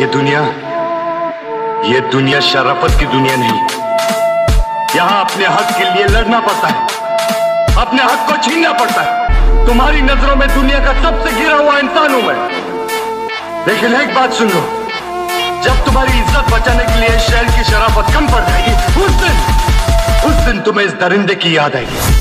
ये दुनिया शराफत की दुनिया नहीं। यहाँ अपने हक के लिए लड़ना पड़ता है, अपने हक को छीनना पड़ता है। तुम्हारी नजरों में दुनिया का सबसे गिरा हुआ इंसान हूं मैं, लेकिन एक बात सुन लो, जब तुम्हारी इज्जत बचाने के लिए शहर की शराफत कम पड़ जाएगी, उस दिन तुम्हें इस दरिंदे की याद आएगी।